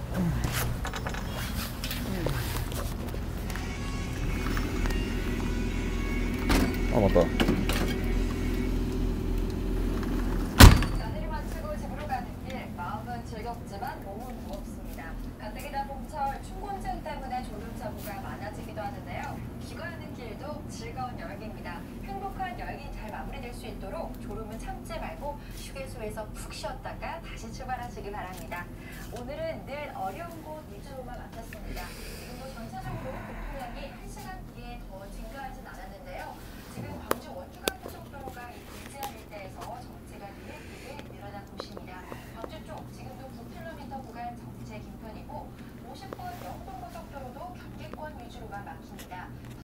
아 맞다. 나들이 마치고 집으로 가는 길, 마음은 즐겁지만 몸은 무겁습니다. 가뜩이나 봄철 춘곤증 때문에 졸음사고가 많아지기도 하는데요. 귀가하는 길도 즐거운 여행입니다. 행복한 여행이 잘 마무리될 수 있도록 졸음은 참지 말고 휴게소에서 푹 쉬었다가 다시 출발하시기 바랍니다. 오늘은 늘 어려운 곳 위주로만 맡았습니다. 지금도 전체적으로 교통량이 1시간 뒤에 더 증가하진 않았습니다.